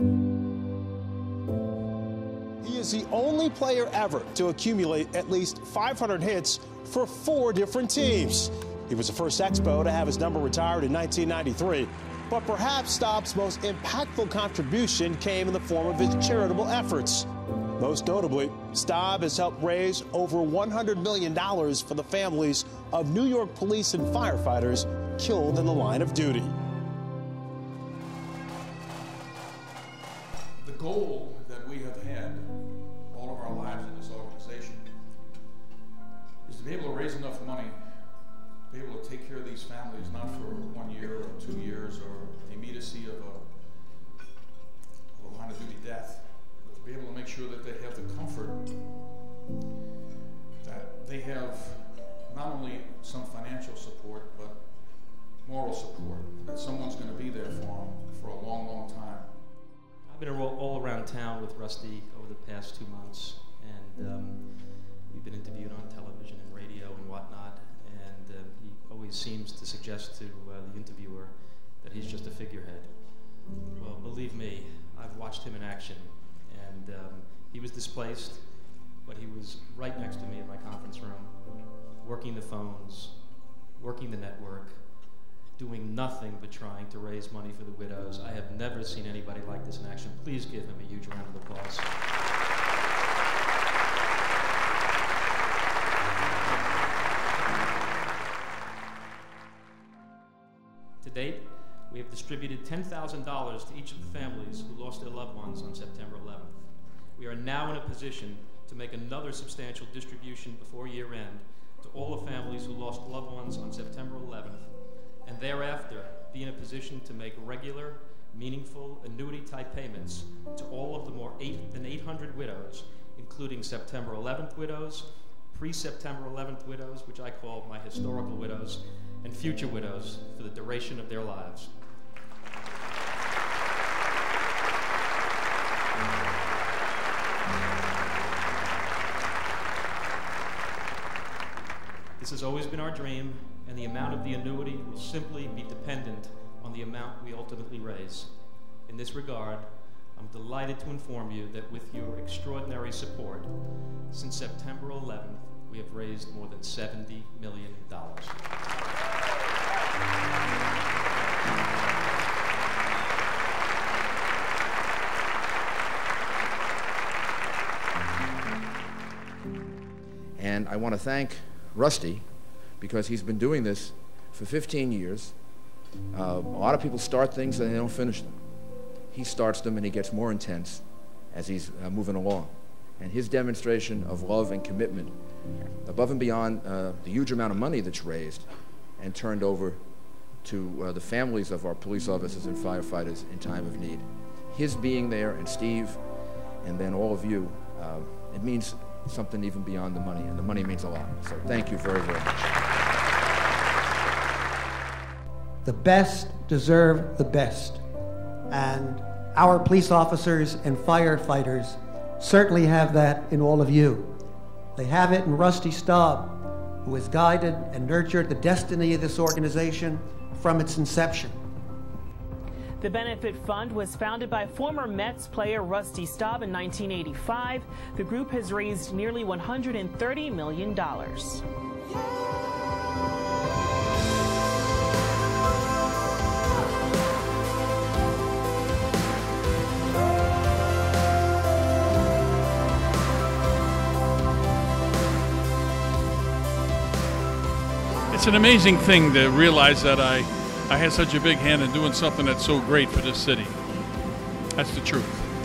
He is the only player ever to accumulate at least 500 hits for 4 different teams. He was the first Expo to have his number retired in 1993. But perhaps Staub's most impactful contribution came in the form of his charitable efforts. Most notably, Staub has helped raise over $100 million for the families of New York police and firefighters killed in the line of duty. The goal that we have had all of our lives in this organization is to be able to raise enough money to be able to take care of these families, not for 1 year or 2 years or the immediacy of a line of duty death, but to be able to make sure that they have the comfort that they have not only some financial support, but moral support, that someone's going to be there for them for a long, long time. I've been all around town with Rusty over the past 2 months, and we've been interviewed on television and radio and whatnot, and he always seems to suggest to the interviewer that he's just a figurehead. Well, believe me, I've watched him in action, and he was displaced, but he was right next to me in my conference room, working the phones, working the network, doing nothing but trying to raise money for the widows. I have never seen anybody like this in action. Please give him a huge round of applause. To date, we have distributed $10,000 to each of the families who lost their loved ones on September 11th. We are now in a position to make another substantial distribution before year end to all the families who lost loved ones on September 11th, and thereafter be in a position to make regular, meaningful, annuity-type payments to all of the more than 800 widows, including September 11th widows, pre-September 11th widows, which I call my historical widows, and future widows for the duration of their lives. This has always been our dream, and the amount of the annuity will simply be dependent on the amount we ultimately raise. In this regard, I'm delighted to inform you that with your extraordinary support, since September 11th, we have raised more than $70 million. And I want to thank Rusty, because he's been doing this for 15 years. A lot of people start things and they don't finish them. He starts them and he gets more intense as he's moving along. And his demonstration of love and commitment, above and beyond the huge amount of money that's raised and turned over to the families of our police officers and firefighters in time of need. His being there, and Steve, and then all of you, it means something even beyond the money, and the money means a lot. So thank you very, very much. The best deserve the best, and our police officers and firefighters certainly have that in all of you. They have it in Rusty Staub, who has guided and nurtured the destiny of this organization from its inception. The benefit fund was founded by former Mets player Rusty Staub in 1985. The group has raised nearly $130 million. It's an amazing thing to realize that I had such a big hand in doing something that's so great for this city. That's the truth.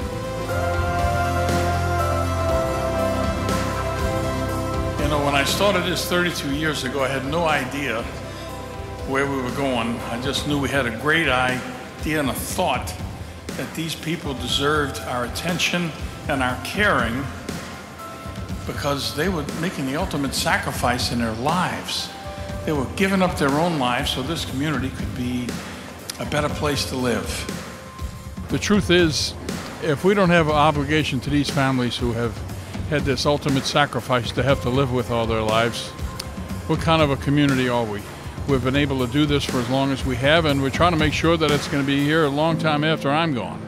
You know, when I started this 32 years ago, I had no idea where we were going. I just knew we had a great idea and a thought that these people deserved our attention and our caring because they were making the ultimate sacrifice in their lives. They were giving up their own lives so this community could be a better place to live. The truth is, if we don't have an obligation to these families who have had this ultimate sacrifice to have to live with all their lives, what kind of a community are we? We've been able to do this for as long as we have, and we're trying to make sure that it's going to be here a long time after I'm gone.